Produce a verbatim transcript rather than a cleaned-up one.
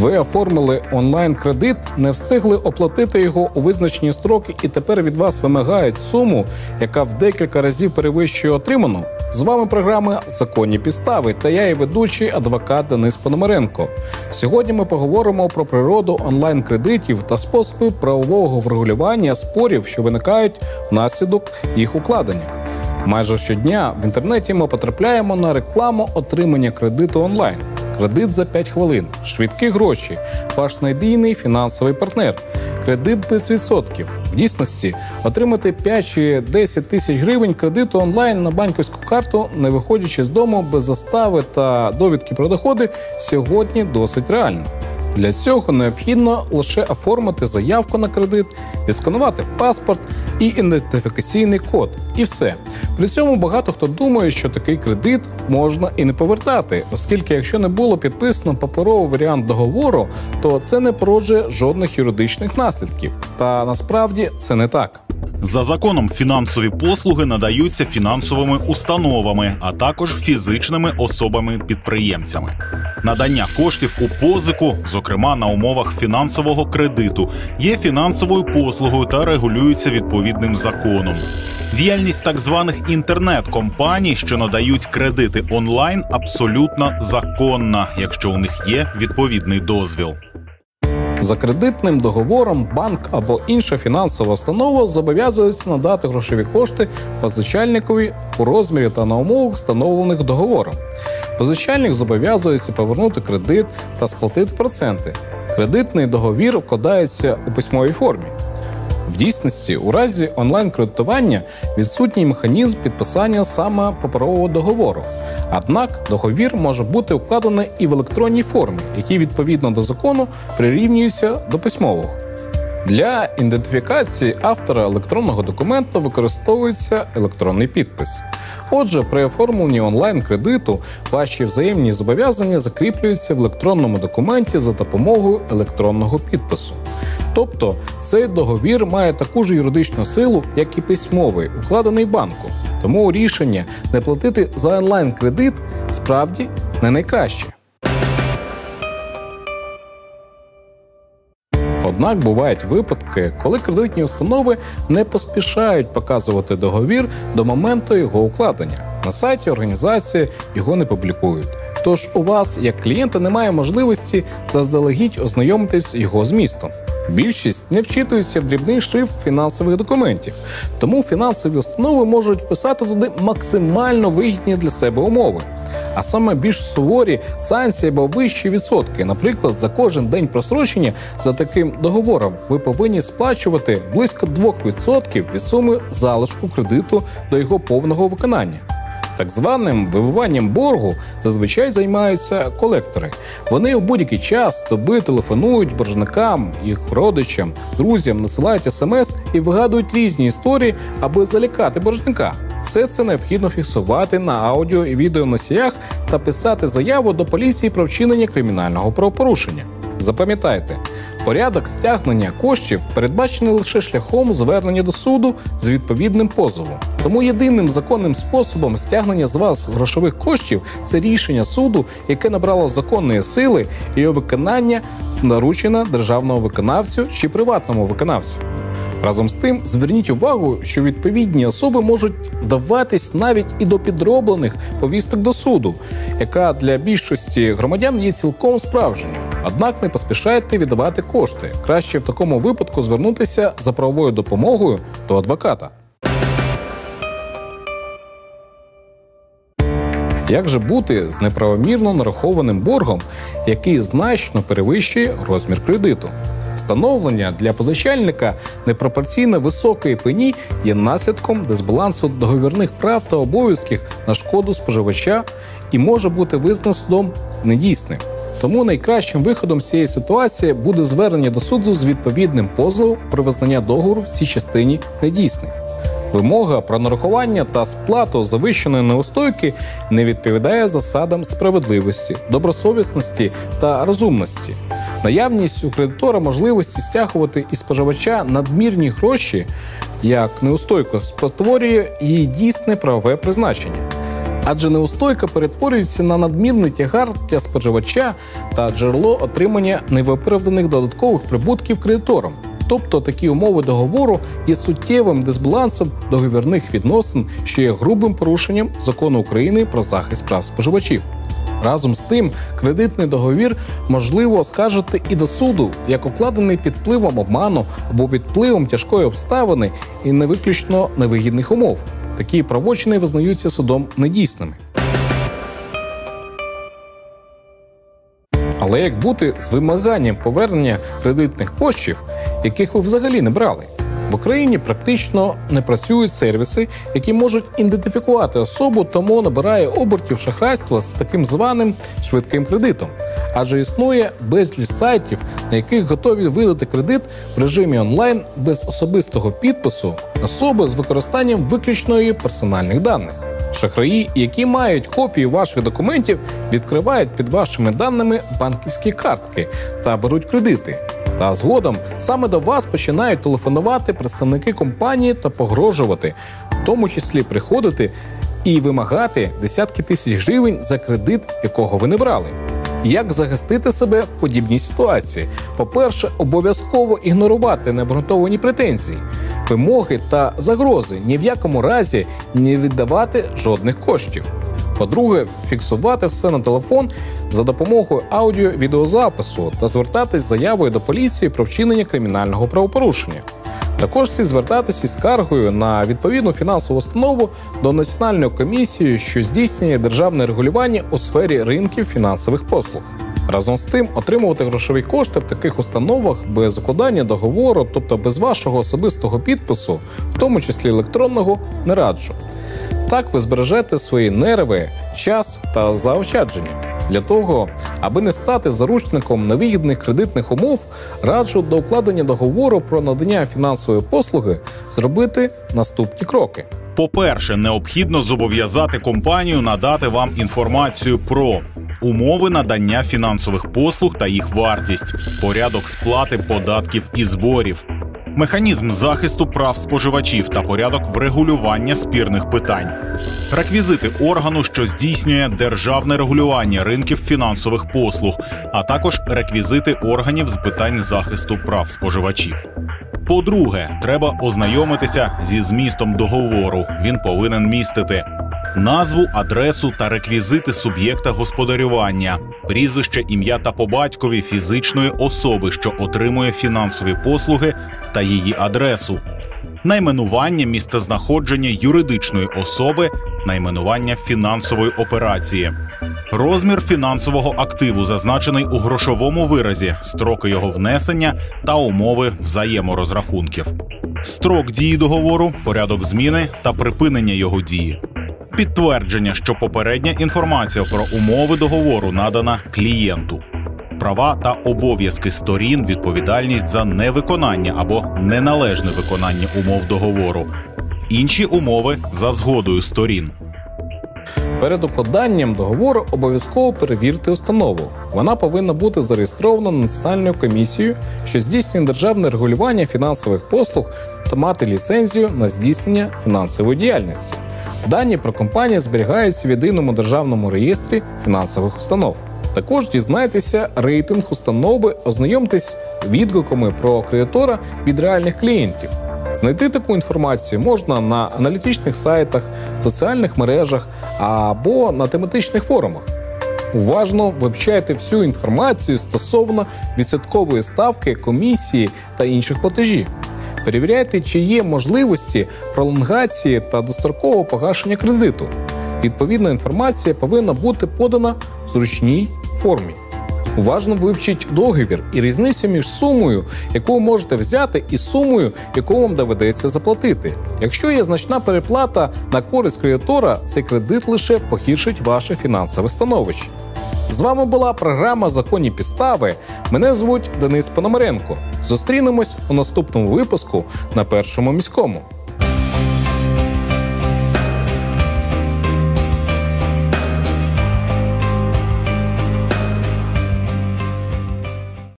Ви оформили онлайн-кредит, не встигли оплатити його у визначені строки і тепер від вас вимагають суму, яка в декілька разів перевищує отриману? З вами програма «Законні підстави» та я, її ведучий, адвокат Денис Пономаренко. Сьогодні ми поговоримо про природу онлайн-кредитів та способи правового врегулювання спорів, що виникають внаслідок їх укладення. Майже щодня в інтернеті ми потрапляємо на рекламу отримання кредиту онлайн. Кредит за п'ять хвилин, швидкі гроші, ваш надійний фінансовий партнер, кредит без відсотків. В дійсності, отримати п'ять чи десять тисяч гривень кредиту онлайн на банківську карту, не виходячи з дому без застави та довідки про доходи, сьогодні досить реально. Для цього необхідно лише оформити заявку на кредит, відсканувати паспорт і ідентифікаційний код. І все. При цьому багато хто думає, що такий кредит можна і не повертати, оскільки якщо не було підписано паперовий варіант договору, то це не породжує жодних юридичних наслідків. Та насправді це не так. За законом фінансові послуги надаються фінансовими установами, а також фізичними особами-підприємцями. Надання коштів у позику, зокрема на умовах фінансового кредиту, є фінансовою послугою та регулюється відповідним законом. Діяльність так званих інтернет-компаній, що надають кредити онлайн, абсолютно законна, якщо у них є відповідний дозвіл. За кредитним договором банк або інша фінансова установа зобов'язується надати грошові кошти позичальникові у розмірі та на умовах, встановлених договором. Позичальник зобов'язується повернути кредит та сплатити проценти. Кредитний договір укладається у письмовій формі. В дійсності, у разі онлайн-кредитування відсутній механізм підписання саме паперового договору. Однак договір може бути укладений і в електронній формі, який відповідно до закону прирівнюється до письмового. Для ідентифікації автора електронного документу використовується електронний підпис. Отже, при оформленні онлайн-кредиту ваші взаємні зобов'язання закріплюються в електронному документі за допомогою електронного підпису. Тобто, цей договір має таку ж юридичну силу, як і письмовий, укладений в банку. Тому рішення не платити за онлайн-кредит справді не найкраще. Однак бувають випадки, коли кредитні установи не поспішають показувати договір до моменту його укладення. На сайті організації його не публікують. Тож у вас, як клієнта, немає можливості заздалегідь ознайомитись з його змістом. Більшість не вчитується в дрібний шрифт фінансових документів, тому фінансові установи можуть вписати туди максимально вигідні для себе умови. А саме більш суворі санкції або вищі відсотки. Наприклад, за кожен день просрочення за таким договором ви повинні сплачувати близько двох відсотків від суми залишку кредиту до його повного виконання. Так званим вибиванням боргу зазвичай займаються колектори. Вони у будь-який час доби телефонують боржникам, їх родичам, друзям, насилають смс і вигадують різні історії, аби залякати боржника. Все це необхідно фіксувати на аудіо і відеоносіях та писати заяву до поліції про вчинення кримінального правопорушення. Запам'ятайте, порядок стягнення коштів передбачений лише шляхом звернення до суду з відповідним позовом. Тому єдиним законним способом стягнення з вас грошових коштів – це рішення суду, яке набрало законної сили, і його виконання наручено державному виконавцю чи приватному виконавцю. Разом з тим, зверніть увагу, що відповідні особи можуть вдаватись навіть і до підроблених повісток до суду, яка для більшості громадян є цілком справжньою. Однак не поспішайте віддавати кошти. Краще в такому випадку звернутися за правовою допомогою до адвоката. Як же бути з неправомірно нарахованим боргом, який значно перевищує розмір кредиту? Встановлення для позичальника непропорційно високої пені є наслідком дисбалансу договірних прав та обов'язків на шкоду споживача і може бути визнано судом недійсним. Тому найкращим виходом з цієї ситуації буде звернення до суду з відповідним позовом про визнання договору в цій частині недійсним. Вимога про нарахування та сплату завищеної неустойки не відповідає засадам справедливості, добросовісності та розумності. Наявність у кредитора можливості стягувати із споживача надмірні гроші, як неустойку, спотворює її дійсне правове призначення. Адже неустойка перетворюється на надмірний тягар для споживача та джерело отримання невиправданих додаткових прибутків кредиторам. Тобто такі умови договору є суттєвим дисбалансом договірних відносин, що є грубим порушенням Закону України про захист прав споживачів. Разом з тим, кредитний договір можливо оскаржити і до суду, як укладений під впливом обману або під впливом тяжкої обставини і не виключно невигідних умов. Такі правочини визнаються судом недійсними. Але як бути з вимаганням повернення кредитних коштів, яких ви взагалі не брали? В Україні практично не працюють сервіси, які можуть ідентифікувати особу, тому набирає обертів шахрайство з таким званим швидким кредитом. Адже існує безліч сайтів, на яких готові видати кредит в режимі онлайн без особистого підпису особи з використанням виключно її персональних даних. Шахраї, які мають копії ваших документів, відкривають під вашими даними банківські картки та беруть кредити. Та згодом саме до вас починають телефонувати представники компанії та погрожувати, в тому числі приходити і вимагати десятки тисяч гривень за кредит, якого ви не брали. Як захистити себе в подібній ситуації? По-перше, обов'язково ігнорувати необґрунтовані претензії, вимоги та загрози, ні в якому разі не віддавати жодних коштів. По-друге, фіксувати все на телефон за допомогою аудіо-відеозапису та звертатись з заявою до поліції про вчинення кримінального правопорушення. Також слід звертатись із скаргою на відповідну фінансову установу до Національної комісії, що здійснює державне регулювання у сфері ринків фінансових послуг. Разом з тим, отримувати грошові кошти в таких установах без укладання договору, тобто без вашого особистого підпису, в тому числі електронного, не раджу. Так ви збережете свої нерви, час та заощадження. Для того, аби не стати заручником невигідних кредитних умов, раджу до укладення договору про надання фінансової послуги зробити наступні кроки. По-перше, необхідно зобов'язати компанію надати вам інформацію про умови надання фінансових послуг та їх вартість, порядок сплати податків і зборів, механізм захисту прав споживачів та порядок врегулювання спірних питань, реквізити органу, що здійснює державне регулювання ринків фінансових послуг, а також реквізити органів з питань захисту прав споживачів. По-друге, треба ознайомитися зі змістом договору. Він повинен містити назву, адресу та реквізити суб'єкта господарювання, прізвище, ім'я та по батькові фізичної особи, що отримує фінансові послуги, та її адресу, найменування місцезнаходження юридичної особи, найменування фінансової операції, розмір фінансового активу, зазначений у грошовому виразі, строки його внесення та умови взаєморозрахунків, строк дії договору, порядок зміни та припинення його дії, підтвердження, що попередня інформація про умови договору надана клієнту, права та обов'язки сторін, відповідальність за невиконання або неналежне виконання умов договору, інші умови за згодою сторін. Перед укладанням договору обов'язково перевірте установу. Вона повинна бути зареєстрована Національною комісією, що здійснює державне регулювання фінансових послуг, та мати ліцензію на здійснення фінансової діяльності. Дані про компанію зберігаються в єдиному державному реєстрі фінансових установ. Також дізнайтеся рейтинг установи, ознайомтесь відгуками про кредитора від реальних клієнтів. Знайти таку інформацію можна на аналітичних сайтах, соціальних мережах або на тематичних форумах. Уважно вивчайте всю інформацію стосовно відсоткової ставки, комісії та інших платежів. Перевіряйте, чи є можливості пролонгації та дострокового погашення кредиту. Відповідна інформація повинна бути подана в зручній формі. Уважно вивчіть договір і різницю між сумою, яку ви можете взяти, і сумою, яку вам доведеться заплатити. Якщо є значна переплата на користь кредитора, цей кредит лише погіршить ваше фінансове становище. З вами була програма «Законні підстави». Мене звуть Денис Пономаренко. Зустрінемось у наступному випуску на Першому міському.